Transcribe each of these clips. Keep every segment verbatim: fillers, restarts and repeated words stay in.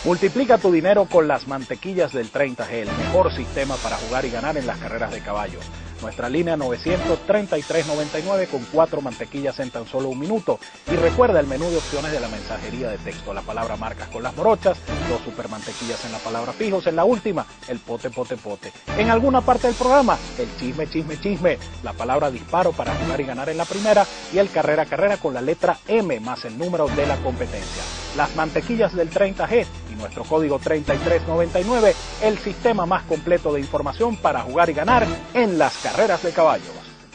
Multiplica tu dinero con las mantequillas del treinta G, el mejor sistema para jugar y ganar en las carreras de caballo. Nuestra línea novecientos treinta y tres noventa y nueve con cuatro mantequillas en tan solo un minuto. Y recuerda el menú de opciones de la mensajería de texto. La palabra marcas con las morochas, dos super mantequillas en la palabra fijos. En la última, el pote, pote, pote. En alguna parte del programa, el chisme, chisme, chisme. La palabra disparo para jugar y ganar en la primera. Y el carrera, carrera con la letra M más el número de la competencia. Las mantequillas del treinta G y nuestro código treinta y tres noventa y nueve, el sistema más completo de información para jugar y ganar en las carreras de caballos.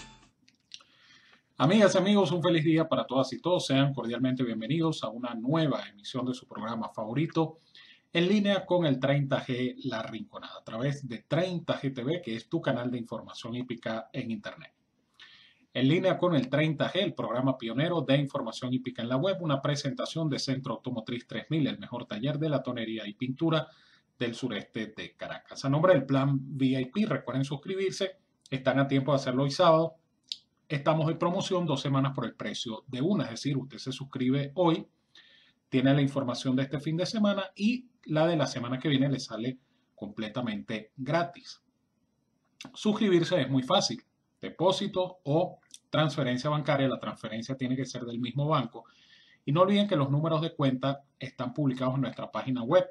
Amigas y amigos, un feliz día para todas y todos. Sean cordialmente bienvenidos a una nueva emisión de su programa favorito en línea con el treinta G La Rinconada a través de treinta G T V, que es tu canal de información hípica en Internet. En línea con el treinta G, el programa pionero de información hípica en la web, una presentación de Centro Automotriz tres mil, el mejor taller de latonería y pintura del sureste de Caracas. A nombre del plan V I P, recuerden suscribirse, están a tiempo de hacerlo hoy sábado. Estamos de promoción dos semanas por el precio de una, es decir, usted se suscribe hoy, tiene la información de este fin de semana y la de la semana que viene le sale completamente gratis. Suscribirse es muy fácil. Depósito o transferencia bancaria, la transferencia tiene que ser del mismo banco. Y no olviden que los números de cuenta están publicados en nuestra página web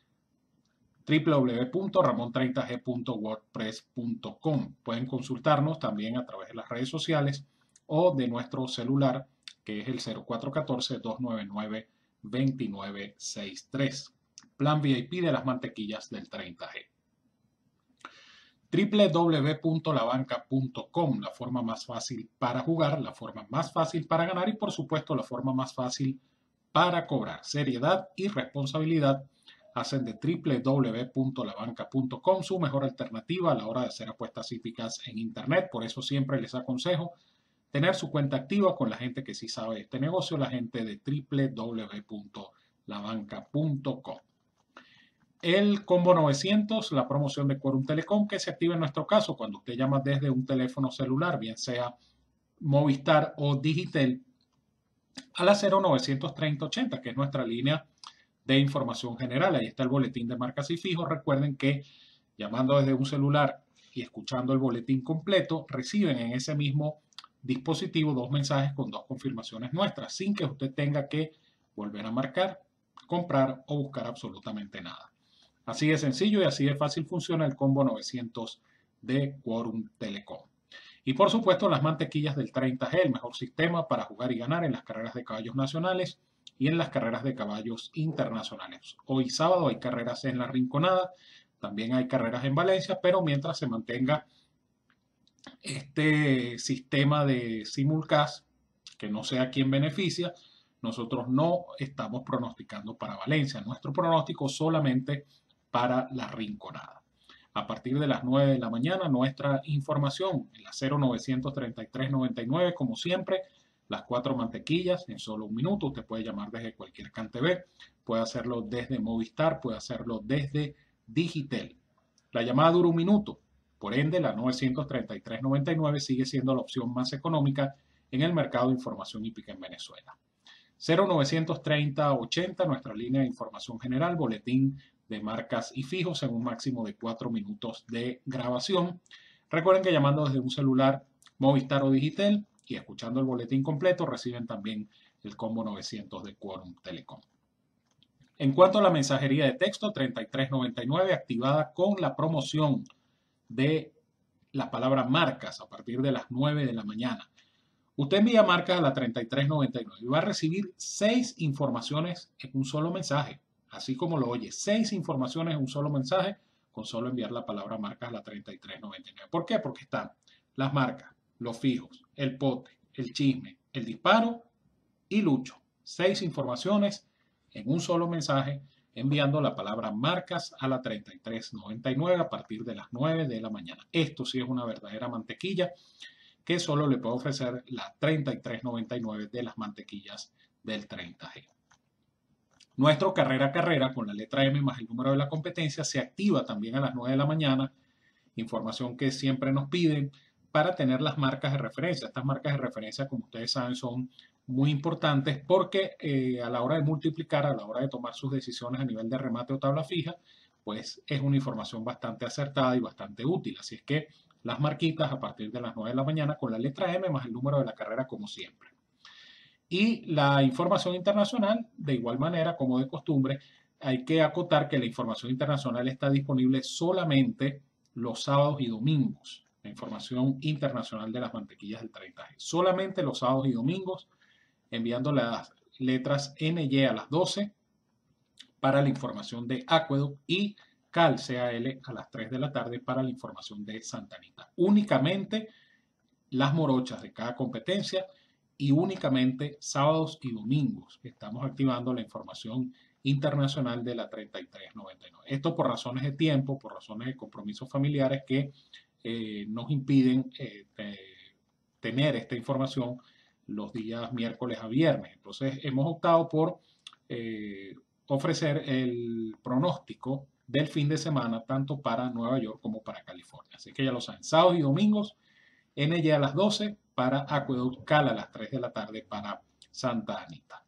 doble u doble u doble u punto ramon treinta g punto wordpress punto com. Pueden consultarnos también a través de las redes sociales o de nuestro celular, que es el cero cuatro uno cuatro, dos nueve nueve, dos nueve seis tres. Plan V I P de las mantequillas del treinta G. doble u doble u doble u punto la banca punto com, la forma más fácil para jugar, la forma más fácil para ganar y por supuesto la forma más fácil para cobrar. Seriedad y responsabilidad hacen de doble u doble u doble u punto la banca punto com su mejor alternativa a la hora de hacer apuestas hípicas en Internet. Por eso siempre les aconsejo tener su cuenta activa con la gente que sí sabe de este negocio, la gente de doble u doble u doble u punto la banca punto com. El combo novecientos, la promoción de Quorum Telecom, que se activa en nuestro caso cuando usted llama desde un teléfono celular, bien sea Movistar o Digitel, a la cero novecientos treinta ochenta, que es nuestra línea de información general. Ahí está el boletín de marcas y fijos. Recuerden que llamando desde un celular y escuchando el boletín completo, reciben en ese mismo dispositivo dos mensajes con dos confirmaciones nuestras, sin que usted tenga que volver a marcar, comprar o buscar absolutamente nada. Así de sencillo y así de fácil funciona el combo novecientos de Quorum Telecom. Y por supuesto las mantequillas del treinta G, el mejor sistema para jugar y ganar en las carreras de caballos nacionales y en las carreras de caballos internacionales. Hoy sábado hay carreras en La Rinconada, también hay carreras en Valencia, pero mientras se mantenga este sistema de simulcast, que no sé a quién beneficia, nosotros no estamos pronosticando para Valencia. Nuestro pronóstico solamente para La Rinconada. A partir de las nueve de la mañana, nuestra información en la cero novecientos treinta y tres noventa y nueve, como siempre, las cuatro mantequillas en solo un minuto. Usted puede llamar desde cualquier C A N T V, puede hacerlo desde Movistar, puede hacerlo desde Digitel. La llamada dura un minuto, por ende, la novecientos treinta y tres noventa y nueve sigue siendo la opción más económica en el mercado de información hípica en Venezuela. cero novecientos treinta ochenta, nuestra línea de información general, boletín de marcas y fijos en un máximo de cuatro minutos de grabación. Recuerden que llamando desde un celular Movistar o Digitel y escuchando el boletín completo reciben también el combo novecientos de Quorum Telecom. En cuanto a la mensajería de texto, treinta y tres noventa y nueve activada con la promoción de la palabra marcas a partir de las nueve de la mañana. Usted envía marcas a la treinta y tres noventa y nueve y va a recibir seis informaciones en un solo mensaje. Así como lo oye, seis informaciones en un solo mensaje con solo enviar la palabra marcas a la treinta y tres noventa y nueve. ¿Por qué? Porque están las marcas, los fijos, el pote, el chisme, el disparo y Lucho. Seis informaciones en un solo mensaje enviando la palabra marcas a la treinta y tres noventa y nueve a partir de las nueve de la mañana. Esto sí es una verdadera mantequilla que solo le puedo ofrecer la treinta y tres noventa y nueve de las mantequillas del treinta G. Nuestro carrera a carrera con la letra M más el número de la competencia se activa también a las nueve de la mañana, información que siempre nos piden para tener las marcas de referencia. Estas marcas de referencia, como ustedes saben, son muy importantes porque eh, a la hora de multiplicar, a la hora de tomar sus decisiones a nivel de remate o tabla fija, pues es una información bastante acertada y bastante útil. Así es que las marquitas a partir de las nueve de la mañana con la letra M más el número de la carrera como siempre. Y la información internacional, de igual manera, como de costumbre, hay que acotar que la información internacional está disponible solamente los sábados y domingos. La información internacional de las mantequillas del treinta G. Solamente los sábados y domingos, enviando las letras N Y a las doce para la información de Aqueduct y Cal C A L a las tres de la tarde para la información de Santa Anita. Únicamente las morochas de cada competencia y únicamente sábados y domingos estamos activando la información internacional de la treinta y tres noventa y nueve. Esto por razones de tiempo, por razones de compromisos familiares que eh, nos impiden eh, de tener esta información los días miércoles a viernes. Entonces hemos optado por eh, ofrecer el pronóstico del fin de semana tanto para Nueva York como para California. Así que ya lo saben, sábados y domingos N Y a las doce para Aqueduct, Cal a las tres de la tarde para Santa Anita.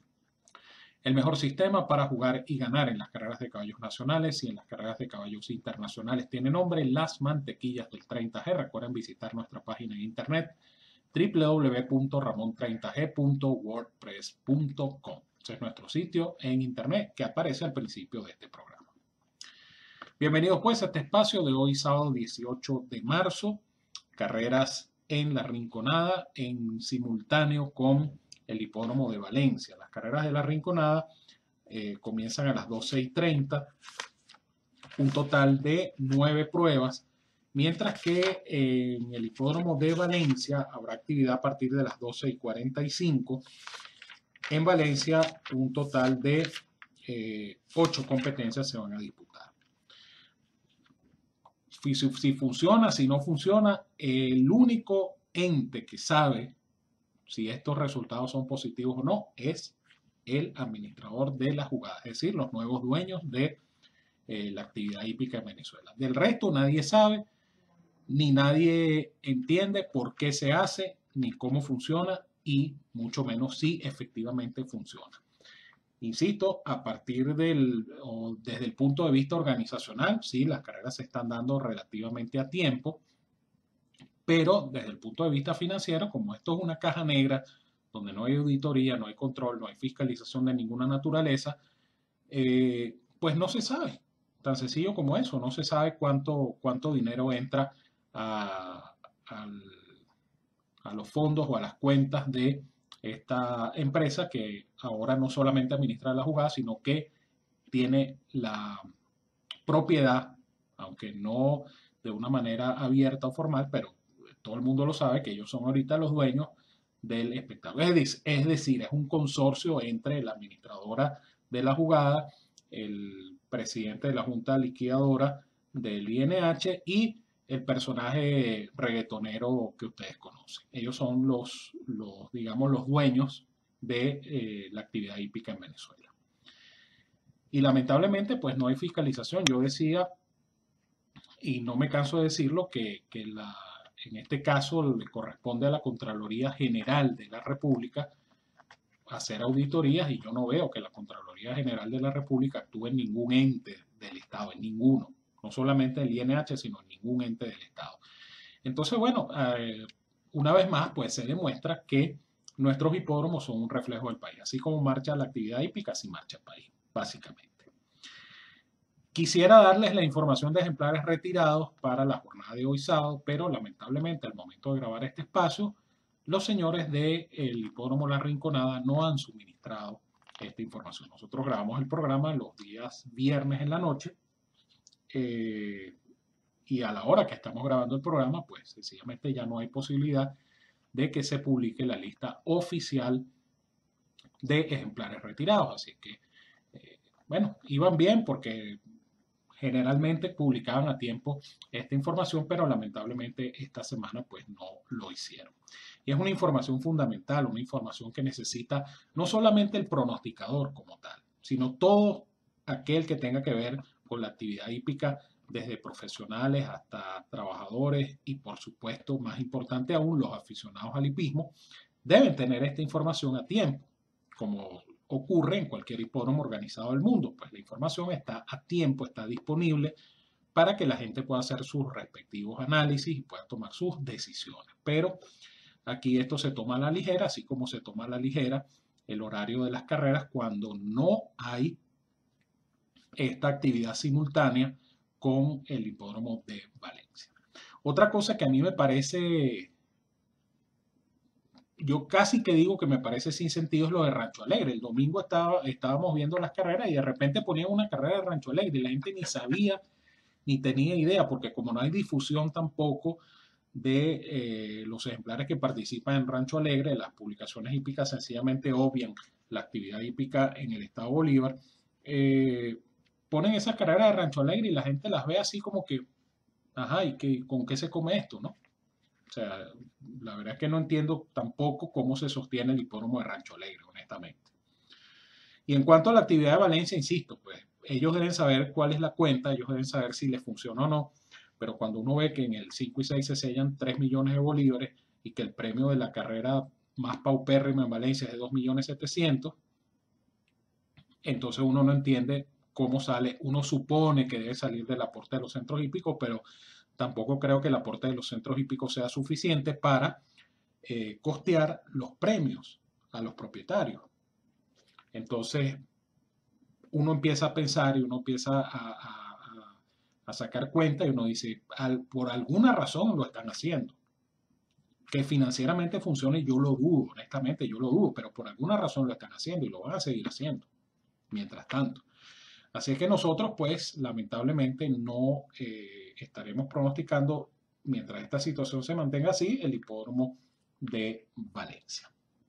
El mejor sistema para jugar y ganar en las carreras de caballos nacionales y en las carreras de caballos internacionales tiene nombre Las Mantequillas del treinta G. Recuerden visitar nuestra página de internet doble u doble u doble u punto ramon treinta g punto wordpress punto com. Ese es nuestro sitio en internet que aparece al principio de este programa. Bienvenidos pues a este espacio de hoy sábado dieciocho de marzo. Carreras en La Rinconada en simultáneo con el Hipódromo de Valencia. Las carreras de La Rinconada eh, comienzan a las doce y treinta, un total de nueve pruebas, mientras que eh, en el Hipódromo de Valencia habrá actividad a partir de las doce y cuarenta y cinco. En Valencia un total de eh, ocho competencias se van a disputar. Si, si funciona, si no funciona, el único ente que sabe si estos resultados son positivos o no es el administrador de la jugada, es decir, los nuevos dueños de eh, la actividad hípica en Venezuela. Del resto nadie sabe, ni nadie entiende por qué se hace, ni cómo funciona, y mucho menos si efectivamente funciona. Insisto, a partir del, o desde el punto de vista organizacional, sí, las carreras se están dando relativamente a tiempo, pero desde el punto de vista financiero, como esto es una caja negra, donde no hay auditoría, no hay control, no hay fiscalización de ninguna naturaleza, eh, pues no se sabe. Tan sencillo como eso, no se sabe cuánto, cuánto dinero entra a, a, a los fondos o a las cuentas de esta empresa que ahora no solamente administra la jugada, sino que tiene la propiedad, aunque no de una manera abierta o formal, pero todo el mundo lo sabe, que ellos son ahorita los dueños del espectáculo. Es decir, es un consorcio entre la administradora de la jugada, el presidente de la junta liquidadora del I N H y el personaje reggaetonero que ustedes conocen. Ellos son los, los digamos, los dueños de eh, la actividad hípica en Venezuela. Y lamentablemente, pues no hay fiscalización. Yo decía, y no me canso de decirlo, que, que la, en este caso le corresponde a la Contraloría General de la República hacer auditorías, y yo no veo que la Contraloría General de la República actúe en ningún ente del Estado, en ninguno. No solamente el I N H, sino en ningún ente del Estado. Entonces, bueno, eh, una vez más, pues se demuestra que nuestros hipódromos son un reflejo del país. Así como marcha la actividad hípica, así marcha el país, básicamente. Quisiera darles la información de ejemplares retirados para la jornada de hoy sábado, pero lamentablemente al momento de grabar este espacio, los señores del Hipódromo La Rinconada no han suministrado esta información. Nosotros grabamos el programa los días viernes en la noche, eh, y a la hora que estamos grabando el programa, pues sencillamente ya no hay posibilidad de que se publique la lista oficial de ejemplares retirados. Así que, eh, bueno, iban bien porque generalmente publicaban a tiempo esta información, pero lamentablemente esta semana pues no lo hicieron. Y es una información fundamental, una información que necesita no solamente el pronosticador como tal, sino todo aquel que tenga que ver con la actividad hípica, desde profesionales hasta trabajadores y, por supuesto, más importante aún, los aficionados al hipismo, deben tener esta información a tiempo, como ocurre en cualquier hipódromo organizado del mundo. Pues la información está a tiempo, está disponible para que la gente pueda hacer sus respectivos análisis y pueda tomar sus decisiones. Pero aquí esto se toma a la ligera, así como se toma a la ligera el horario de las carreras cuando no hay esta actividad simultánea con el hipódromo de Valencia. Otra cosa que a mí me parece, yo casi que digo que me parece sin sentido, es lo de Rancho Alegre. El domingo estaba, estábamos viendo las carreras y de repente ponían una carrera de Rancho Alegre y la gente ni sabía ni tenía idea, porque como no hay difusión tampoco de eh, los ejemplares que participan en Rancho Alegre, las publicaciones hípicas sencillamente obvian la actividad hípica en el estado Bolívar, eh, ponen esas carreras de Rancho Alegre y la gente las ve así como que, ajá, ¿y qué, con qué se come esto, no? O sea, la verdad es que no entiendo tampoco cómo se sostiene el hipódromo de Rancho Alegre, honestamente. Y en cuanto a la actividad de Valencia, insisto, pues ellos deben saber cuál es la cuenta, ellos deben saber si les funciona o no, pero cuando uno ve que en el cinco y seis se sellan tres millones de bolívares y que el premio de la carrera más paupérrima en Valencia es de dos millones setecientos mil, entonces uno no entiende cómo sale, uno supone que debe salir del aporte de los centros hípicos, pero tampoco creo que el aporte de los centros hípicos sea suficiente para eh, costear los premios a los propietarios. Entonces, uno empieza a pensar y uno empieza a, a, a sacar cuenta y uno dice, al, por alguna razón lo están haciendo. Que financieramente funcione, yo lo dudo, honestamente, yo lo dudo, pero por alguna razón lo están haciendo y lo van a seguir haciendo, mientras tanto. Así es que nosotros, pues, lamentablemente no eh, estaremos pronosticando, mientras esta situación se mantenga así, el hipódromo de Valencia.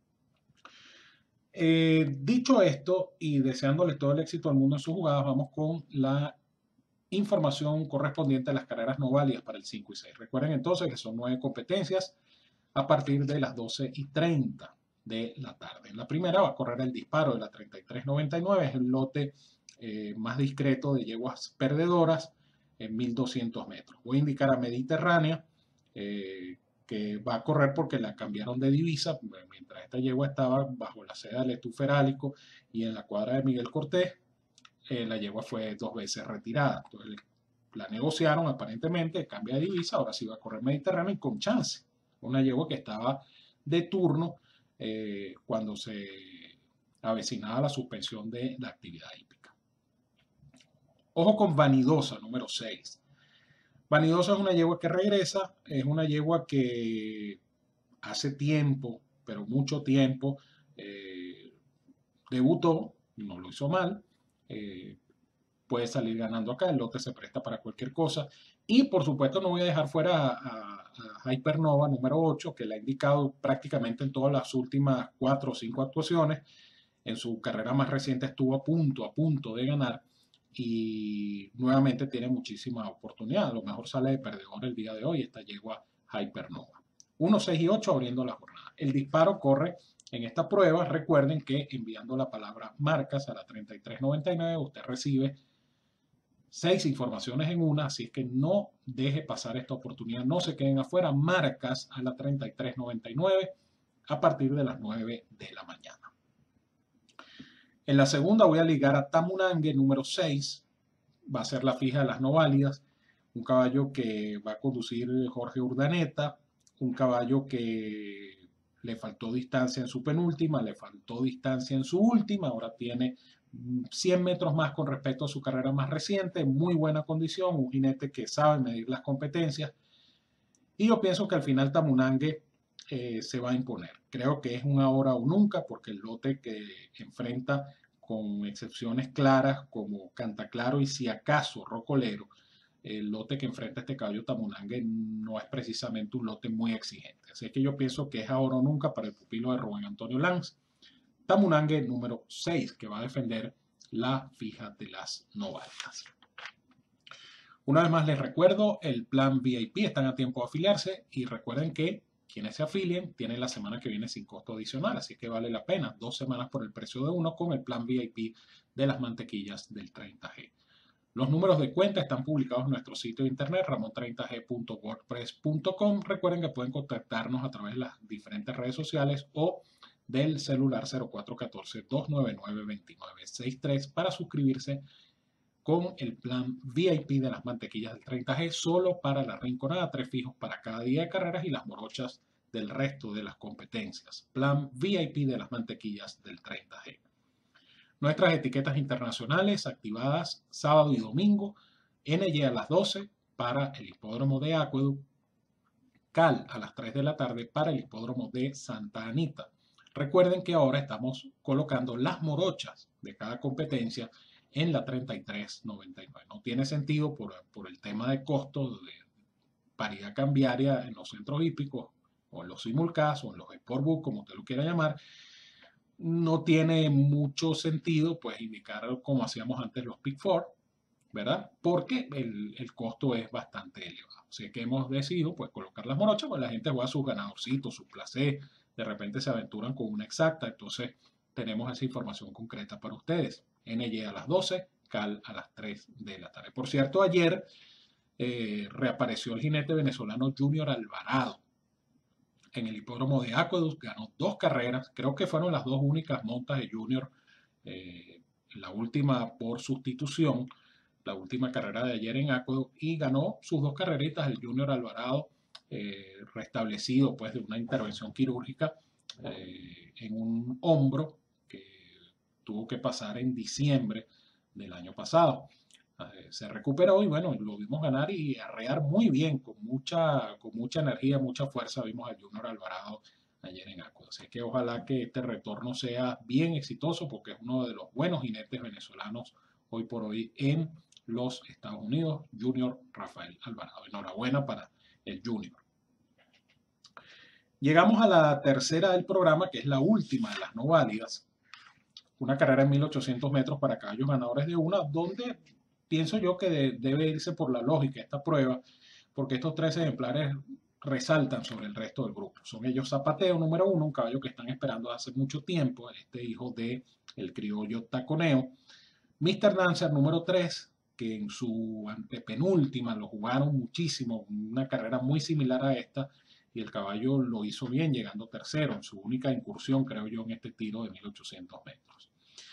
Eh, dicho esto y deseándole todo el éxito al mundo en sus jugadas, vamos con la información correspondiente a las carreras no válidas para el cinco y seis. Recuerden entonces que son nueve competencias a partir de las doce y treinta de la tarde. En la primera va a correr el disparo de la treinta y tres noventa y nueve, es el lote eh, más discreto de yeguas perdedoras en mil doscientos metros. Voy a indicar a Mediterránea, eh, que va a correr porque la cambiaron de divisa, mientras esta yegua estaba bajo la seda del estuferálico y en la cuadra de Miguel Cortés, eh, la yegua fue dos veces retirada. Entonces la negociaron aparentemente, cambia de divisa, ahora sí va a correr Mediterráneo y con chance. Una yegua que estaba de turno eh, cuando se avecinaba la suspensión de la actividad hípica. Ojo con Vanidosa, número seis. Vanidosa es una yegua que regresa, es una yegua que hace tiempo, pero mucho tiempo, eh, debutó, no lo hizo mal, eh, puede salir ganando acá, el lote se presta para cualquier cosa. Y por supuesto no voy a dejar fuera a, a, a Hypernova número ocho, que la ha indicado prácticamente en todas las últimas cuatro o cinco actuaciones. En su carrera más reciente estuvo a punto, a punto de ganar y nuevamente tiene muchísima oportunidad. A lo mejor sale de perdedor el día de hoy esta yegua Hypernova. uno, seis y ocho abriendo la jornada. El disparo corre en esta prueba. Recuerden que enviando la palabra marcas a la treinta y tres noventa y nueve usted recibe seis informaciones en una, así es que no deje pasar esta oportunidad, no se queden afuera, marcas a la treinta y tres noventa y nueve a partir de las nueve de la mañana. En la segunda voy a ligar a Tamunangue número seis, va a ser la fija de las no válidas, un caballo que va a conducir Jorge Urdaneta, un caballo que le faltó distancia en su penúltima, le faltó distancia en su última, ahora tiene cien metros más con respecto a su carrera más reciente, muy buena condición, un jinete que sabe medir las competencias y yo pienso que al final Tamunangue eh, se va a imponer. Creo que es un ahora o nunca porque el lote que enfrenta, con excepciones claras como Cantaclaro y si acaso Rocolero, el lote que enfrenta este caballo Tamunangue no es precisamente un lote muy exigente. Así que yo pienso que es ahora o nunca para el pupilo de Rubén Antonio Lanz. Tamunangue número seis, que va a defender la fija de las no válidas. Una vez más les recuerdo, el plan V I P están a tiempo de afiliarse y recuerden que quienes se afilien tienen la semana que viene sin costo adicional, así que vale la pena, dos semanas por el precio de uno con el plan V I P de las mantequillas del treinta G. Los números de cuenta están publicados en nuestro sitio de internet ramon treinta g punto wordpress punto com. Recuerden que pueden contactarnos a través de las diferentes redes sociales o del celular cero cuatro uno cuatro, dos nueve nueve, dos nueve seis tres para suscribirse con el plan V I P de las mantequillas del treinta G, solo para la Rinconada, tres fijos para cada día de carreras y las morochas del resto de las competencias. Plan V I P de las mantequillas del treinta G. Nuestras etiquetas internacionales activadas sábado y domingo, N Y a las doce para el hipódromo de Aqueduct, Cal a las tres de la tarde para el hipódromo de Santa Anita. Recuerden que ahora estamos colocando las morochas de cada competencia en la treinta y tres noventa y nueve. No tiene sentido por, por el tema de costos de paridad cambiaria en los centros hípicos o en los simulcast o en los sportbook, como usted lo quiera llamar. No tiene mucho sentido pues indicar como hacíamos antes los Pick Four, ¿verdad? Porque el, el costo es bastante elevado. Así que hemos decidido pues colocar las morochas, pues la gente juega sus ganadorcitos, sus placés, de repente se aventuran con una exacta, entonces tenemos esa información concreta para ustedes. N Y a las doce, Cal a las tres de la tarde. Por cierto, ayer eh, reapareció el jinete venezolano Junior Alvarado en el hipódromo de Aqueduct, ganó dos carreras, creo que fueron las dos únicas montas de Junior, eh, la última por sustitución, la última carrera de ayer en Aqueduct, y ganó sus dos carreritas el Junior Alvarado, eh, restablecido pues de una intervención quirúrgica eh, en un hombro que tuvo que pasar en diciembre del año pasado. Eh, se recuperó y bueno, lo vimos ganar y arrear muy bien, con mucha, con mucha energía, mucha fuerza. Vimos al Junior Alvarado ayer en Aqueduct. Así que ojalá que este retorno sea bien exitoso, porque es uno de los buenos jinetes venezolanos hoy por hoy en los Estados Unidos, Junior Rafael Alvarado. Enhorabuena para el Junior. Llegamos a la tercera del programa, que es la última de las no válidas. Una carrera en mil ochocientos metros para caballos ganadores de una, donde pienso yo que de, debe irse por la lógica esta prueba, porque estos tres ejemplares resaltan sobre el resto del grupo. Son ellos Zapateo, número uno, un caballo que están esperando hace mucho tiempo, este hijo de el criollo Taconeo. mister Dancer, número tres, que en su antepenúltima lo jugaron muchísimo, una carrera muy similar a esta, y el caballo lo hizo bien, llegando tercero en su única incursión, creo yo, en este tiro de mil ochocientos metros.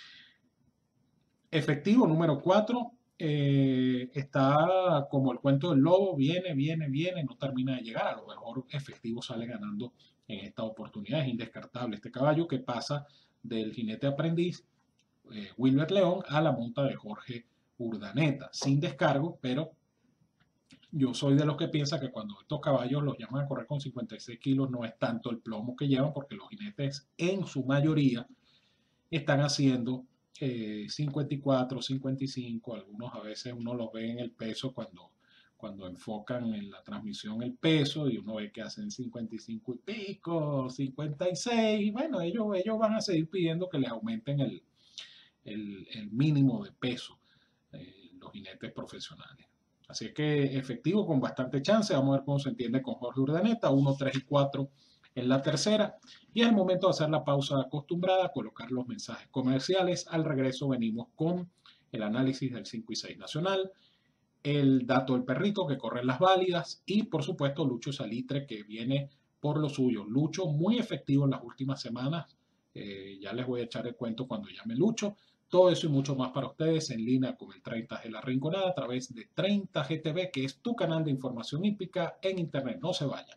Efectivo número cuatro, eh, está como el cuento del lobo, viene, viene, viene, no termina de llegar. A lo mejor Efectivo sale ganando en esta oportunidad. Es indescartable este caballo que pasa del jinete aprendiz eh, Wilber León a la monta de Jorge Urdaneta, sin descargo, pero yo soy de los que piensa que cuando estos caballos los llaman a correr con cincuenta y seis kilos no es tanto el plomo que llevan, porque los jinetes en su mayoría están haciendo eh, cincuenta y cuatro, cincuenta y cinco, algunos a veces uno los ve en el peso cuando, cuando enfocan en la transmisión el peso y uno ve que hacen cincuenta y cinco y pico, cincuenta y seis, bueno, ellos, ellos van a seguir pidiendo que les aumenten el, el, el mínimo de peso, eh, los jinetes profesionales. Así que Efectivo con bastante chance. Vamos a ver cómo se entiende con Jorge Urdaneta. uno, tres y cuatro en la tercera. Y es el momento de hacer la pausa acostumbrada, colocar los mensajes comerciales. Al regreso venimos con el análisis del cinco y seis nacional, el dato del perrito que corre en las válidas y por supuesto Lucho Salitre, que viene por lo suyo. Lucho muy efectivo en las últimas semanas. Eh, ya les voy a echar el cuento cuando llame Lucho. Todo eso y mucho más para ustedes en línea con el treinta G La Rinconada a través de treinta G T V, que es tu canal de información hípica en internet. No se vayan.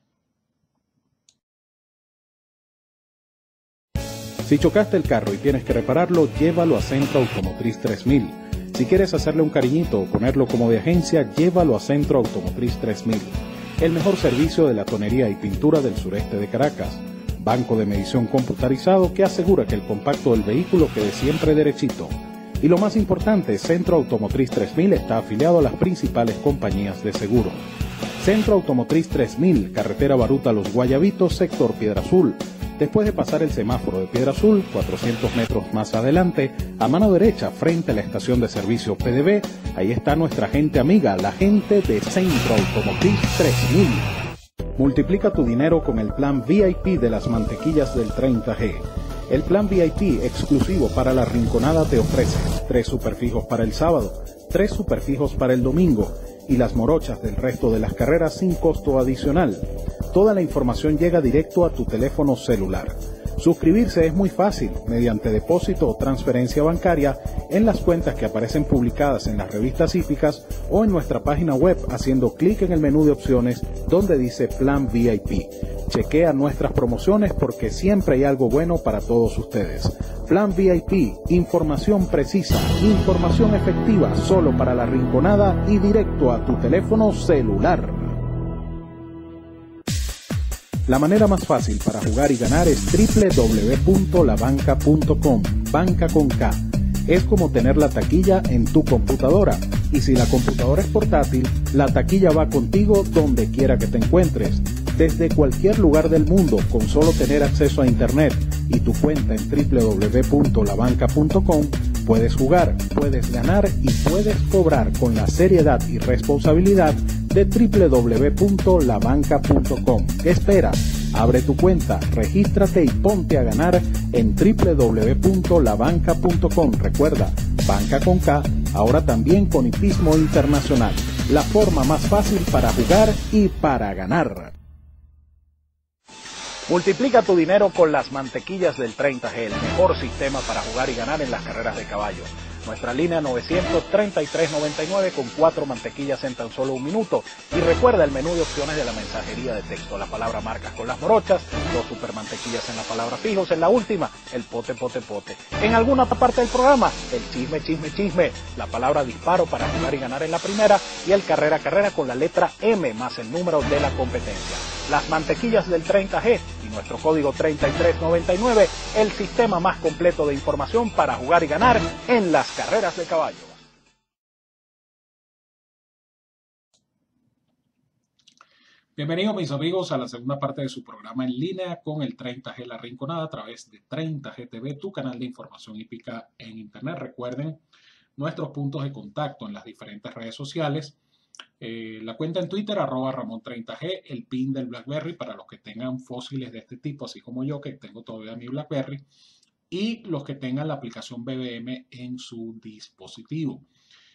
Si chocaste el carro y tienes que repararlo, llévalo a Centro Automotriz tres mil. Si quieres hacerle un cariñito o ponerlo como de agencia, llévalo a Centro Automotriz tres mil. El mejor servicio de la tonería y pintura del sureste de Caracas. Banco de medición computarizado que asegura que el compacto del vehículo quede siempre derechito. Y lo más importante, Centro Automotriz tres mil está afiliado a las principales compañías de seguro. Centro Automotriz tres mil, carretera Baruta Los Guayabitos, sector Piedra Azul. Después de pasar el semáforo de Piedra Azul, cuatrocientos metros más adelante, a mano derecha, frente a la estación de servicio P D B, ahí está nuestra gente amiga, la gente de Centro Automotriz tres mil. Multiplica tu dinero con el plan V I P de las mantequillas del treinta G. El plan V I P exclusivo para la Rinconada te ofrece tres superfijos para el sábado, tres superfijos para el domingo y las morochas del resto de las carreras sin costo adicional. Toda la información llega directo a tu teléfono celular. Suscribirse es muy fácil, mediante depósito o transferencia bancaria en las cuentas que aparecen publicadas en las revistas hípicas o en nuestra página web haciendo clic en el menú de opciones donde dice Plan V I P. Chequea nuestras promociones porque siempre hay algo bueno para todos ustedes. Plan V I P, información precisa, información efectiva solo para la Rinconada y directo a tu teléfono celular. La manera más fácil para jugar y ganar es doble u doble u doble u punto la banca punto com, banca con K. Es como tener la taquilla en tu computadora. Y si la computadora es portátil, la taquilla va contigo donde quiera que te encuentres. Desde cualquier lugar del mundo, con solo tener acceso a Internet y tu cuenta en doble u doble u doble u punto la banca punto com, puedes jugar, puedes ganar y puedes cobrar con la seriedad y responsabilidad de doble u doble u doble u punto la banca punto com. ¿Qué esperas? Abre tu cuenta, regístrate y ponte a ganar en doble u doble u doble u punto la banca punto com. Recuerda, banca con K, ahora también con hipismo internacional. La forma más fácil para jugar y para ganar. Multiplica tu dinero con las mantequillas del treinta G, el mejor sistema para jugar y ganar en las carreras de caballo. Nuestra línea novecientos treinta y tres noventa y nueve con cuatro mantequillas en tan solo un minuto. Y recuerda el menú de opciones de la mensajería de texto. La palabra marcas con las morochas, dos super mantequillas en la palabra fijos. En la última, el pote, pote, pote. En alguna parte del programa, el chisme, chisme, chisme. La palabra disparo para jugar y ganar en la primera. Y el carrera, carrera con la letra M más el número de la competencia. Las mantequillas del treinta G y nuestro código treinta y tres noventa y nueve, el sistema más completo de información para jugar y ganar en las carreras de caballo. Bienvenidos mis amigos a la segunda parte de su programa en línea con el treinta G La Rinconada a través de treinta G T V, tu canal de información hípica en internet. Recuerden nuestros puntos de contacto en las diferentes redes sociales. Eh, la cuenta en Twitter, arroba Ramón treinta G, el pin del BlackBerry para los que tengan fósiles de este tipo, así como yo, que tengo todavía mi BlackBerry, y los que tengan la aplicación B B M en su dispositivo.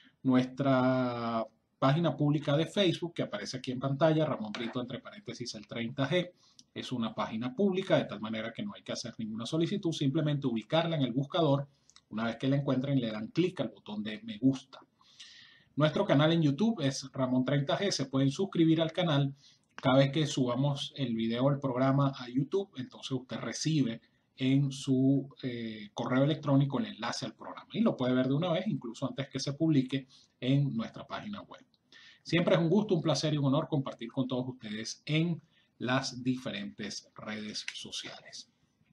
Nuestra página pública de Facebook, que aparece aquí en pantalla, Ramón Brito, entre paréntesis, el treinta G, es una página pública, de tal manera que no hay que hacer ninguna solicitud, simplemente ubicarla en el buscador. Una vez que la encuentren, le dan clic al botón de me gusta. Nuestro canal en YouTube es Ramón treinta G. Se pueden suscribir al canal cada vez que subamos el video del programa a YouTube. Entonces usted recibe en su eh, correo electrónico el enlace al programa. Y lo puede ver de una vez, incluso antes que se publique en nuestra página web. Siempre es un gusto, un placer y un honor compartir con todos ustedes en las diferentes redes sociales.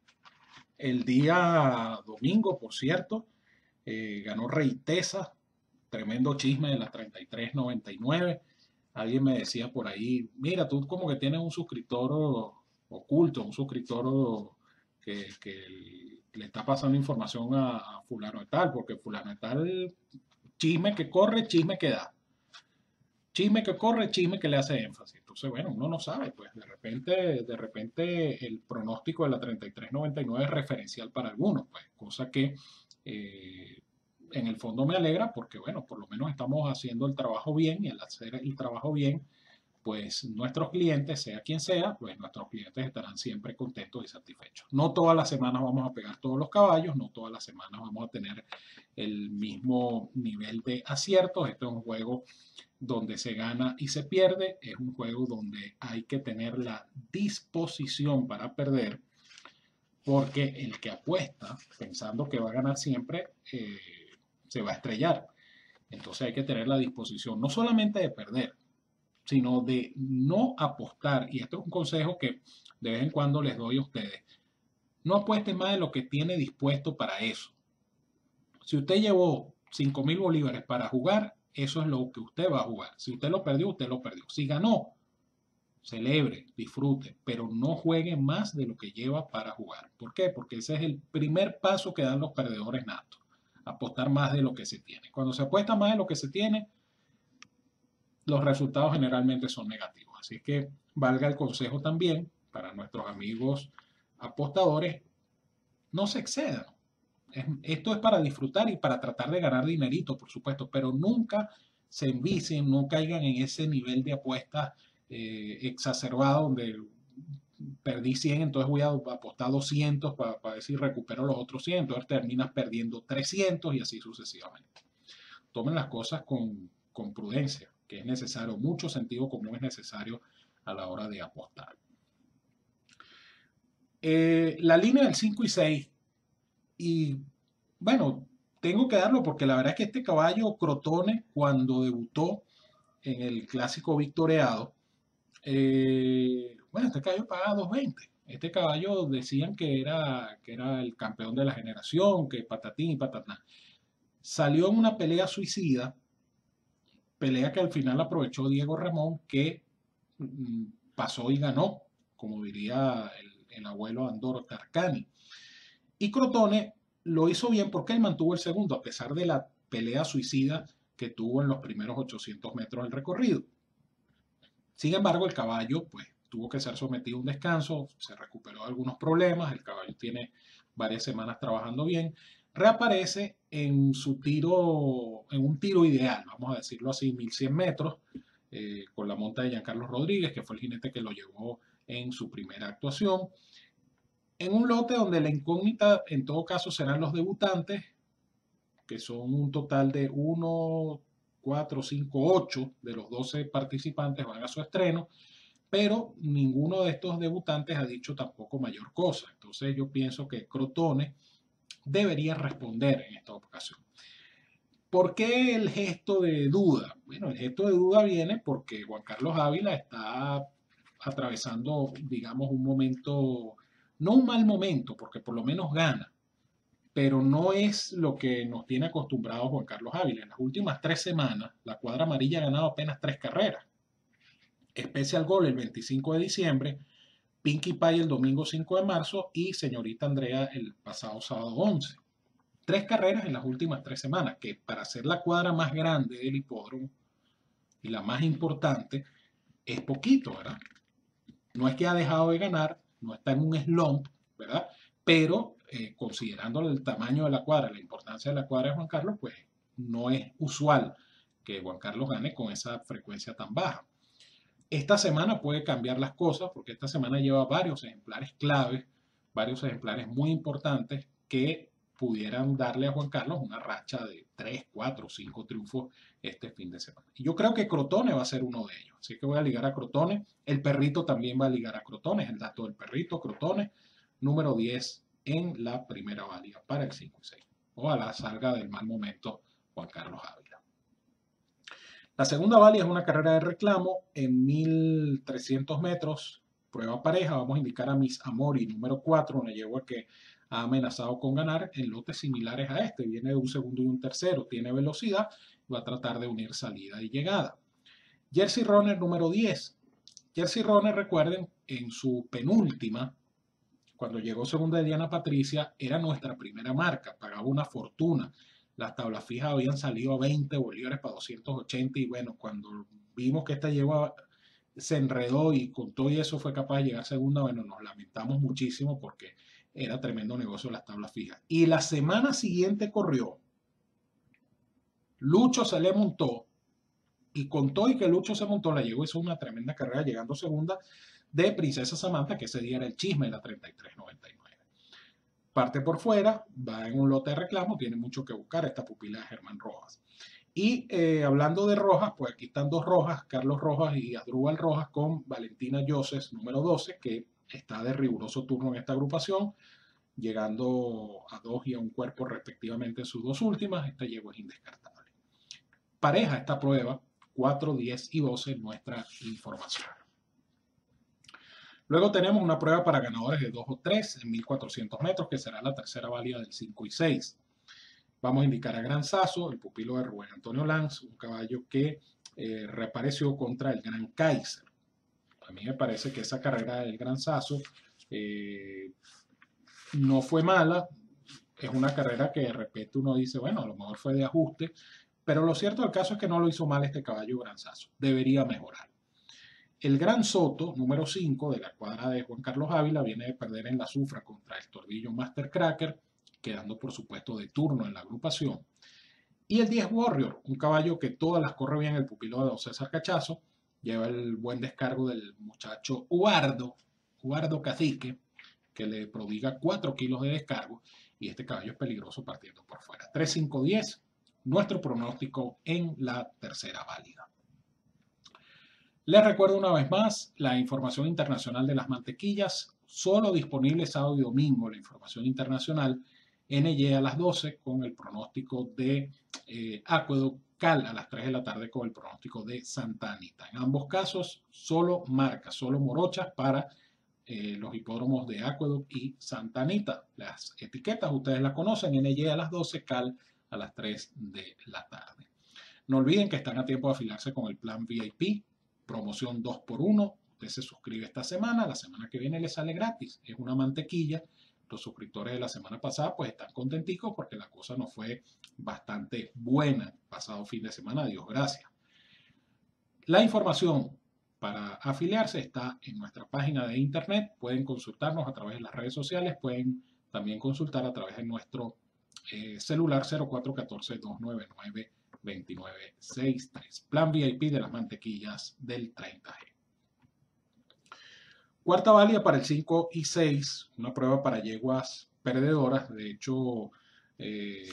El día domingo, por cierto, eh, ganó Reitesa. Tremendo chisme de la treinta y tres noventa y nueve. Alguien me decía por ahí, mira, tú como que tienes un suscriptor oculto, un suscriptor que, que le está pasando información a, a fulano de tal, porque fulano de tal, chisme que corre, chisme que da. Chisme que corre, chisme que le hace énfasis. Entonces, bueno, uno no sabe, pues de repente, de repente el pronóstico de la treinta y tres noventa y nueve es referencial para algunos, pues, cosa que eh, en el fondo me alegra porque, bueno, por lo menos estamos haciendo el trabajo bien y al hacer el trabajo bien, pues nuestros clientes, sea quien sea, pues nuestros clientes estarán siempre contentos y satisfechos. No todas las semanas vamos a pegar todos los caballos, no todas las semanas vamos a tener el mismo nivel de aciertos. Este es un juego donde se gana y se pierde, es un juego donde hay que tener la disposición para perder, porque el que apuesta pensando que va a ganar siempre, eh, se va a estrellar. Entonces hay que tener la disposición no solamente de perder, sino de no apostar. Y esto es un consejo que de vez en cuando les doy a ustedes. No apuesten más de lo que tiene dispuesto para eso. Si usted llevó cinco mil bolívares para jugar, eso es lo que usted va a jugar. Si usted lo perdió, usted lo perdió. Si ganó, celebre, disfrute, pero no juegue más de lo que lleva para jugar. ¿Por qué? Porque ese es el primer paso que dan los perdedores natos. Apostar más de lo que se tiene. Cuando se apuesta más de lo que se tiene, los resultados generalmente son negativos. Así que valga el consejo también para nuestros amigos apostadores, no se excedan. Es, esto es para disfrutar y para tratar de ganar dinerito, por supuesto, pero nunca se envicien, no caigan en ese nivel de apuestas eh, exacerbado donde perdí cien, entonces voy a apostar doscientos para, para ver si recupero los otros cien, entonces terminas perdiendo trescientos y así sucesivamente. Tomen las cosas con, con prudencia, que es necesario, mucho sentido común es necesario a la hora de apostar. Eh, la línea del cinco y seis, y bueno, tengo que darlo porque la verdad es que este caballo Crotone, cuando debutó en el clásico victoriado, eh, bueno, este caballo pagaba dos veinte. Este caballo decían que era, que era el campeón de la generación, que patatín y patatán. Salió en una pelea suicida, pelea que al final aprovechó Diego Ramón, que mm, pasó y ganó, como diría el, el abuelo Andoro Tarcani. Y Crotone lo hizo bien porque él mantuvo el segundo, a pesar de la pelea suicida que tuvo en los primeros ochocientos metros del recorrido. Sin embargo, el caballo pues, tuvo que ser sometido a un descanso, se recuperó de algunos problemas, el caballo tiene varias semanas trabajando bien, reaparece en su tiro, en un tiro ideal, vamos a decirlo así, mil cien metros, eh, con la monta de Giancarlo Rodríguez, que fue el jinete que lo llevó en su primera actuación, en un lote donde la incógnita en todo caso serán los debutantes, que son un total de uno, cuatro, cinco, ocho de los doce participantes van a su estreno, pero ninguno de estos debutantes ha dicho tampoco mayor cosa. Entonces yo pienso que Crotone debería responder en esta ocasión. ¿Por qué el gesto de duda? Bueno, el gesto de duda viene porque Juan Carlos Ávila está atravesando, digamos, un momento, no un mal momento, porque por lo menos gana, pero no es lo que nos tiene acostumbrados Juan Carlos Ávila. En las últimas tres semanas, la cuadra amarilla ha ganado apenas tres carreras. Special Goal el veinticinco de diciembre, Pinkie Pie el domingo cinco de marzo y Señorita Andrea el pasado sábado once. Tres carreras en las últimas tres semanas, que para ser la cuadra más grande del hipódromo y la más importante, es poquito, ¿verdad? No es que ha dejado de ganar, no está en un slump, ¿verdad? Pero eh, considerando el tamaño de la cuadra, la importancia de la cuadra de Juan Carlos, pues no es usual que Juan Carlos gane con esa frecuencia tan baja. Esta semana puede cambiar las cosas porque esta semana lleva varios ejemplares claves, varios ejemplares muy importantes que pudieran darle a Juan Carlos una racha de tres, cuatro, cinco triunfos este fin de semana. Y yo creo que Crotone va a ser uno de ellos. Así que voy a ligar a Crotone. El perrito también va a ligar a Crotone. Es el dato del perrito, Crotone, número diez en la primera válida para el cinco y seis. Ojalá salga del mal momento Juan Carlos Ávila. La segunda válida es una carrera de reclamo en mil trescientos metros, prueba pareja. Vamos a indicar a Miss Amori, número cuatro, una yegua que ha amenazado con ganar en lotes similares a este. Viene de un segundo y un tercero, tiene velocidad, va a tratar de unir salida y llegada. Jersey Runner, número diez. Jersey Runner, recuerden, en su penúltima, cuando llegó segunda de Diana Patricia, era nuestra primera marca, pagaba una fortuna. Las tablas fijas habían salido a veinte bolívares para doscientos ochenta y bueno, cuando vimos que esta yegua se enredó y con todo y eso fue capaz de llegar segunda, bueno, nos lamentamos muchísimo porque era tremendo negocio las tablas fijas. Y la semana siguiente corrió, Lucho se le montó y con todo y que Lucho se montó, la yegua hizo una tremenda carrera llegando segunda de Princesa Samantha, que ese día era el chisme de la treinta y tres noventa y nueve. Parte por fuera, va en un lote de reclamo, tiene mucho que buscar esta pupila de Germán Rojas. Y eh, hablando de Rojas, pues aquí están dos Rojas, Carlos Rojas y Adrúbal Rojas con Valentina Yoses, número doce, que está de riguroso turno en esta agrupación, llegando a dos y a un cuerpo respectivamente en sus dos últimas. Esta yegua es indescartable. Pareja esta prueba, cuatro, diez y doce, nuestra información. Luego tenemos una prueba para ganadores de dos o tres en mil cuatrocientos metros, que será la tercera válida del cinco y seis. Vamos a indicar a Gran Sasso, el pupilo de Rubén Antonio Lanz, un caballo que eh, reapareció contra el Gran Kaiser. A mí me parece que esa carrera del Gran Sasso eh, no fue mala. Es una carrera que de repente uno dice, bueno, a lo mejor fue de ajuste, pero lo cierto del caso es que no lo hizo mal este caballo Gran Sasso. Debería mejorar. El Gran Soto, número cinco de la cuadra de Juan Carlos Ávila, viene de perder en la Sufra contra el Torbillo Master Cracker, quedando por supuesto de turno en la agrupación. Y el diez Warrior, un caballo que todas las corre bien el pupilo de don César Cachazo, lleva el buen descargo del muchacho Uardo, Uardo Cacique, que le prodiga cuatro kilos de descargo, y este caballo es peligroso partiendo por fuera. tres, cinco, diez, nuestro pronóstico en la tercera válida. Les recuerdo una vez más la información internacional de las mantequillas, solo disponible sábado y domingo, la información internacional, N Y a las doce con el pronóstico de eh, Aqueduct, Cal a las tres de la tarde con el pronóstico de Santa Anita. En ambos casos, solo marcas, solo morochas para eh, los hipódromos de Aqueduct y Santa Anita. Las etiquetas ustedes las conocen, N Y a las doce, Cal a las tres de la tarde. No olviden que están a tiempo de afiliarse con el plan V I P, promoción dos por uno. Usted se suscribe esta semana, la semana que viene le sale gratis. Es una mantequilla. Los suscriptores de la semana pasada pues están contenticos porque la cosa nos fue bastante buena pasado fin de semana, Dios gracias. La información para afiliarse está en nuestra página de internet. Pueden consultarnos a través de las redes sociales, pueden también consultar a través de nuestro eh, celular cero cuatro uno cuatro, dos nueve nueve, dos nueve seis tres. Plan V I P de las mantequillas del treinta G. Cuarta válida para el cinco y seis, una prueba para yeguas perdedoras. De hecho, eh,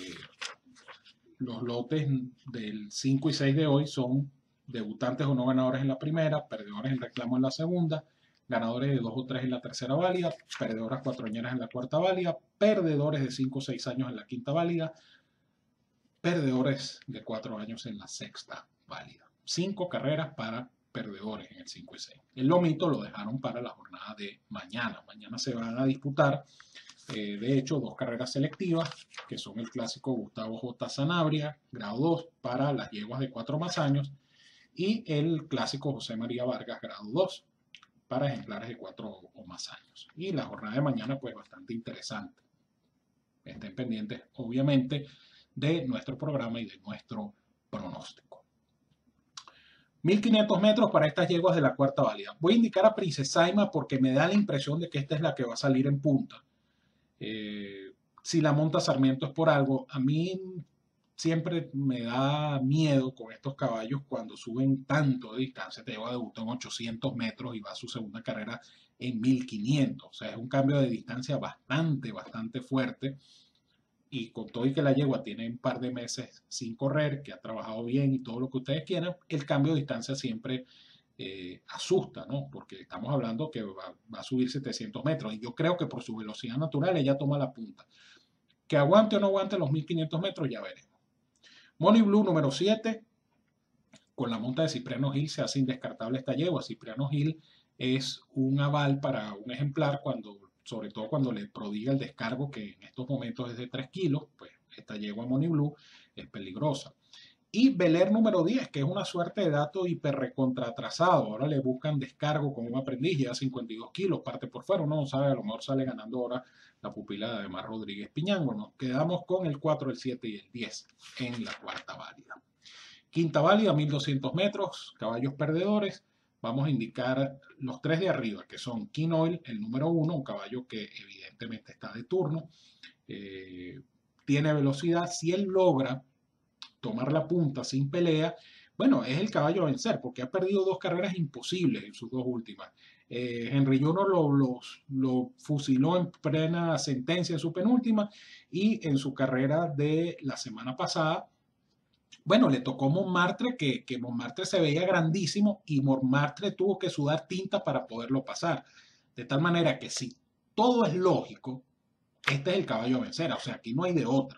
los lotes del cinco y seis de hoy son debutantes o no ganadores en la primera, perdedores en reclamo en la segunda, ganadores de dos o tres en la tercera válida, perdedoras cuatroañeras en la cuarta válida, perdedores de cinco o seis años en la quinta válida, perdedores de cuatro años en la sexta válida. Cinco carreras para perdedores en el cinco y seis. El lomito lo dejaron para la jornada de mañana. Mañana se van a disputar, eh, de hecho, dos carreras selectivas, que son el clásico Gustavo J. Sanabria, grado dos, para las yeguas de cuatro más años, y el clásico José María Vargas, grado dos, para ejemplares de cuatro o más años. Y la jornada de mañana, pues, bastante interesante. Estén pendientes, obviamente, de nuestro programa y de nuestro pronóstico. mil quinientos metros para estas yeguas de la cuarta válida. Voy a indicar a Princesaima porque me da la impresión de que esta es la que va a salir en punta. Eh, si la monta Sarmiento es por algo. A mí siempre me da miedo con estos caballos cuando suben tanto de distancia. Te lleva a debutar en ochocientos metros y va a su segunda carrera en mil quinientos. O sea, es un cambio de distancia bastante, bastante fuerte. Y con todo y que la yegua tiene un par de meses sin correr, que ha trabajado bien y todo lo que ustedes quieran, el cambio de distancia siempre eh, asusta, ¿no? Porque estamos hablando que va, va a subir setecientos metros y yo creo que por su velocidad natural ella toma la punta. Que aguante o no aguante los mil quinientos metros ya veremos. Money Blue número siete, con la monta de Cipriano Gil se hace indescartable esta yegua. Cipriano Gil es un aval para un ejemplar cuando... sobre todo cuando le prodiga el descargo, que en estos momentos es de tres kilos, pues esta yegua Money Blue es peligrosa. Y Bel Air número diez, que es una suerte de dato hiper recontra atrasado. Ahora le buscan descargo con un aprendiz, lleva cincuenta y dos kilos, parte por fuera. Uno no sabe, a lo mejor sale ganando ahora la pupila de Ademar Rodríguez Piñango. Nos quedamos con el cuatro, el siete y el diez en la cuarta válida. Quinta válida, mil doscientos metros, caballos perdedores. Vamos a indicar los tres de arriba, que son King Oil, el número uno, un caballo que evidentemente está de turno. Eh, tiene velocidad. Si él logra tomar la punta sin pelea, bueno, es el caballo a vencer, porque ha perdido dos carreras imposibles en sus dos últimas. Eh, Henry Junior lo, lo, lo fusiló en plena sentencia en su penúltima, y en su carrera de la semana pasada, bueno, le tocó Montmartre, que, que Montmartre se veía grandísimo y Montmartre tuvo que sudar tinta para poderlo pasar. De tal manera que si todo es lógico, este es el caballo a vencer. O sea, aquí no hay de otra.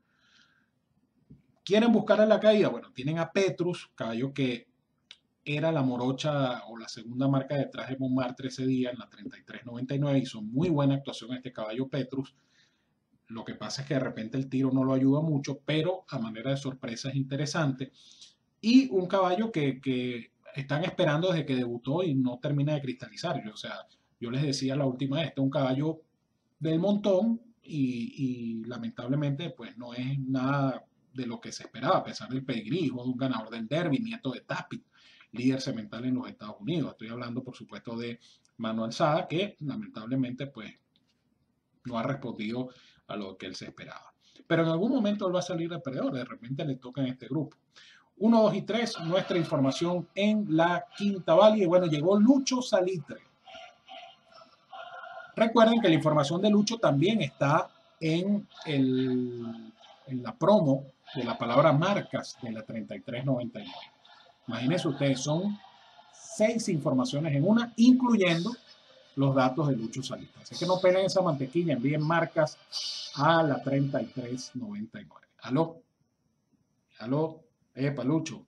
¿Quieren buscar a la caída? Bueno, tienen a Petrus, caballo que era la morocha o la segunda marca detrás de Montmartre ese día en la treinta y tres noventa y nueve. Hizo muy buena actuación este caballo Petrus. Lo que pasa es que de repente el tiro no lo ayuda mucho, pero a manera de sorpresa es interesante. Y un caballo que, que están esperando desde que debutó y no termina de cristalizar. Yo, o sea, yo les decía la última vez, este es un caballo del montón y, y lamentablemente pues no es nada de lo que se esperaba, a pesar del pedigrí, hijo de un ganador del Derby, nieto de Tapit, líder semental en los Estados Unidos. Estoy hablando, por supuesto, de Manu Alzada, que lamentablemente pues no ha respondido a lo que él se esperaba. Pero en algún momento él va a salir de perdedor, de repente le toca en este grupo. uno, dos y tres, nuestra información en la quinta válida. Y bueno, llegó Lucho Salitre. Recuerden que la información de Lucho también está en, el, en la promo de la palabra marcas de la treinta y tres noventa y nueve. Imagínense ustedes, son seis informaciones en una, incluyendo los datos de Lucho Salitre. Así que no peleen esa mantequilla, envíen marcas a la treinta y tres noventa y nueve. ¿Aló? ¿Aló? Epa, Lucho.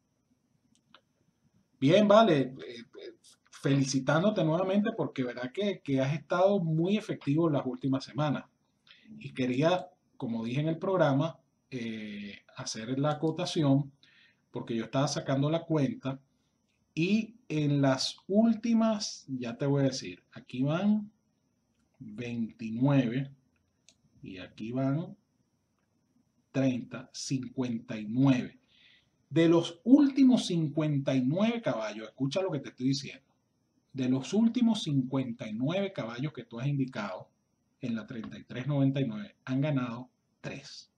Bien, vale. Eh, eh, felicitándote nuevamente porque verá que, que has estado muy efectivo en las últimas semanas. Y quería, como dije en el programa, eh, hacer la acotación porque yo estaba sacando la cuenta y en las últimas, ya te voy a decir, aquí van veintinueve y aquí van treinta, cincuenta y nueve. De los últimos cincuenta y nueve caballos, escucha lo que te estoy diciendo, de los últimos cincuenta y nueve caballos que tú has indicado en la treinta y tres noventa y nueve, han ganado tres.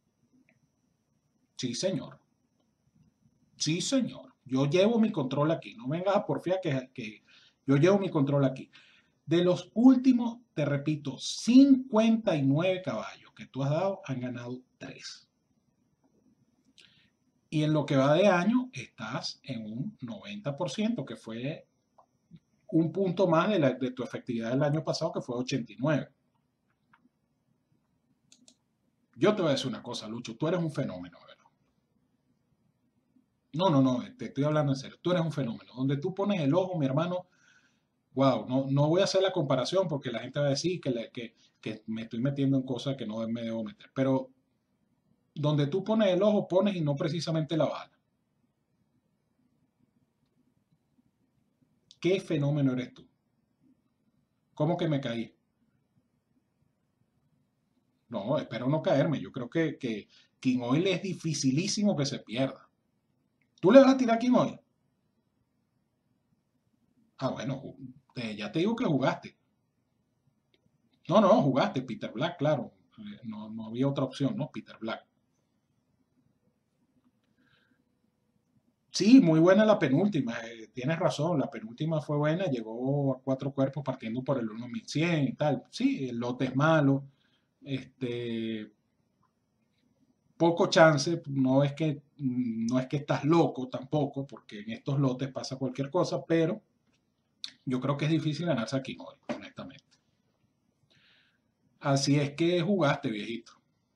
Sí, señor. Sí, señor. Yo llevo mi control aquí. No vengas a porfiar que, que yo llevo mi control aquí. De los últimos, te repito, cincuenta y nueve caballos que tú has dado, han ganado tres. Y en lo que va de año, estás en un noventa por ciento, que fue un punto más de, la, de tu efectividad del año pasado, que fue ochenta y nueve. Yo te voy a decir una cosa, Lucho, tú eres un fenómeno, ¿verdad? No, no, no, te estoy hablando en serio. Tú eres un fenómeno. Donde tú pones el ojo, mi hermano, wow, no, no voy a hacer la comparación porque la gente va a decir que, le, que, que me estoy metiendo en cosas que no me debo meter. Pero donde tú pones el ojo, pones y no precisamente la bala. ¿Qué fenómeno eres tú? ¿Cómo que me caí? No, espero no caerme. Yo creo que, que King Oil es dificilísimo que se pierda. ¿Tú le vas a tirar King Oil? Ah, bueno, te, ya te digo que jugaste. No, no, jugaste. Peter Black, claro. No, no había otra opción, ¿no? Peter Black. Sí, muy buena la penúltima. Eh, tienes razón, la penúltima fue buena. Llegó a cuatro cuerpos partiendo por el uno mil cien y tal. Sí, el lote es malo. Este, poco chance. No es que, no es que estás loco tampoco, porque en estos lotes pasa cualquier cosa, pero yo creo que es difícil ganarse aquí hoy, honestamente. Así es que jugaste, viejito.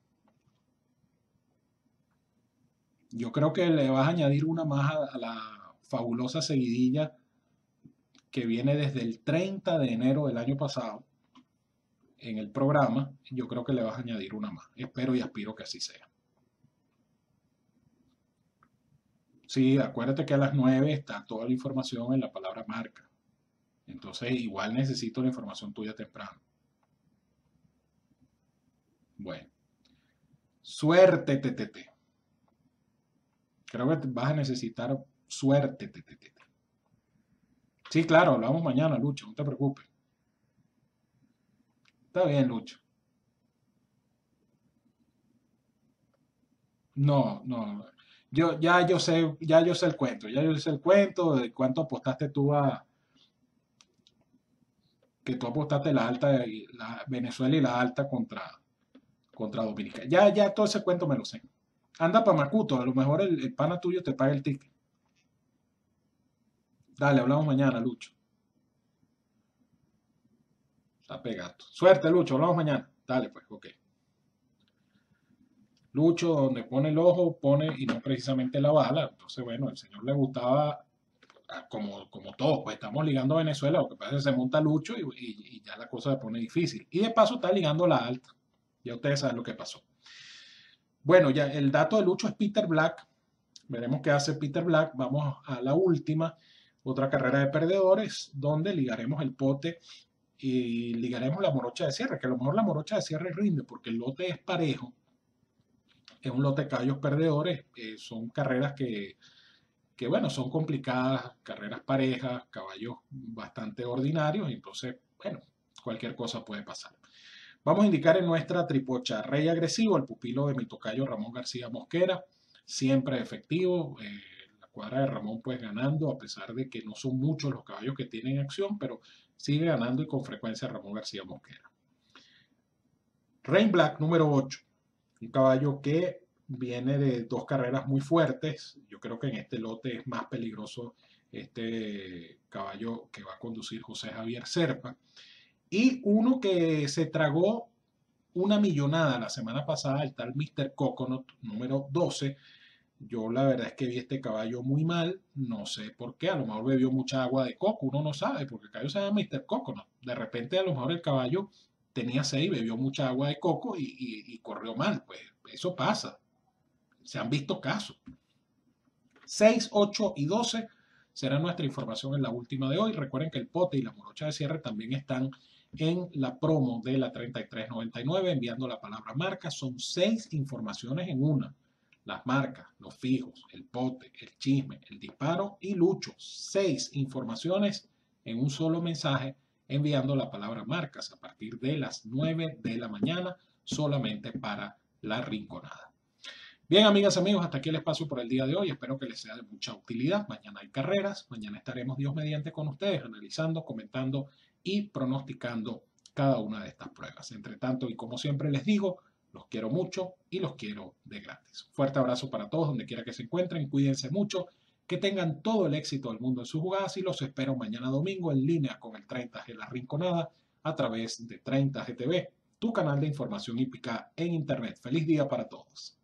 Yo creo que le vas a añadir una más a, a la fabulosa seguidilla que viene desde el treinta de enero del año pasado en el programa. Yo creo que le vas a añadir una más. Espero y aspiro que así sea. Sí, acuérdate que a las nueve está toda la información en la palabra marca. Entonces igual necesito la información tuya temprano. Bueno. Suerte, T T T. Creo que vas a necesitar suerte, T T T. Sí, claro, hablamos mañana, Lucho, no te preocupes. Está bien, Lucho. No, no. Yo ya yo sé, ya yo sé el cuento, ya yo sé el cuento de cuánto apostaste tú a que tú apostaste la alta y la Venezuela y la alta contra contra Dominicana. Ya ya todo ese cuento me lo sé. Anda para Macuto, a lo mejor el, el pana tuyo te paga el ticket. Dale, hablamos mañana, Lucho. Está pegado. Suerte, Lucho, hablamos mañana. Dale, pues, ok. Lucho, donde pone el ojo, pone y no precisamente la bala. Entonces, bueno, al señor le gustaba, como, como todos, pues estamos ligando a Venezuela. Lo que pasa es que se monta Lucho y, y, y ya la cosa se pone difícil. Y de paso está ligando la alta. Ya ustedes saben lo que pasó. Bueno, ya el dato de Lucho es Peter Black. Veremos qué hace Peter Black. Vamos a la última, otra carrera de perdedores, donde ligaremos el pote y ligaremos la morocha de cierre, que a lo mejor la morocha de cierre rinde porque el lote es parejo. Es un lote de caballos perdedores. Eh, son carreras que, que, bueno, son complicadas, carreras parejas, caballos bastante ordinarios. Entonces, bueno, cualquier cosa puede pasar. Vamos a indicar en nuestra tripocha Rey Agresivo, el pupilo de mi tocayo Ramón García Mosquera, siempre efectivo. Eh, la cuadra de Ramón pues ganando, a pesar de que no son muchos los caballos que tienen acción, pero sigue ganando y con frecuencia Ramón García Mosquera. Rain Black número ocho, un caballo que viene de dos carreras muy fuertes. Yo creo que en este lote es más peligroso este caballo que va a conducir José Javier Serpa. Y uno que se tragó una millonada la semana pasada, el tal mister Coconut número doce. Yo la verdad es que vi este caballo muy mal, no sé por qué, a lo mejor bebió mucha agua de coco, uno no sabe, porque el caballo se llama mister Coconut. De repente a lo mejor el caballo tenía seis, bebió mucha agua de coco y, y, y corrió mal, pues eso pasa. Se han visto casos. seis, ocho y doce será nuestra información en la última de hoy. Recuerden que el pote y la morocha de cierre también están en la promo de la treinta y tres noventa y nueve, enviando la palabra marca. Son seis informaciones en una. Las marcas, los fijos, el pote, el chisme, el disparo y lucho. Seis informaciones en un solo mensaje, enviando la palabra marcas a partir de las nueve de la mañana, solamente para La Rinconada. Bien, amigas, amigos, hasta aquí el espacio por el día de hoy. Espero que les sea de mucha utilidad. Mañana hay carreras. Mañana estaremos, Dios mediante, con ustedes, analizando, comentando y pronosticando cada una de estas pruebas. Entre tanto, y como siempre les digo, los quiero mucho y los quiero de gratis. Fuerte abrazo para todos, donde quiera que se encuentren. Cuídense mucho. Que tengan todo el éxito del mundo en sus jugadas y los espero mañana domingo en línea con el treinta G La Rinconada a través de treinta G T V, tu canal de información hípica en Internet. Feliz día para todos.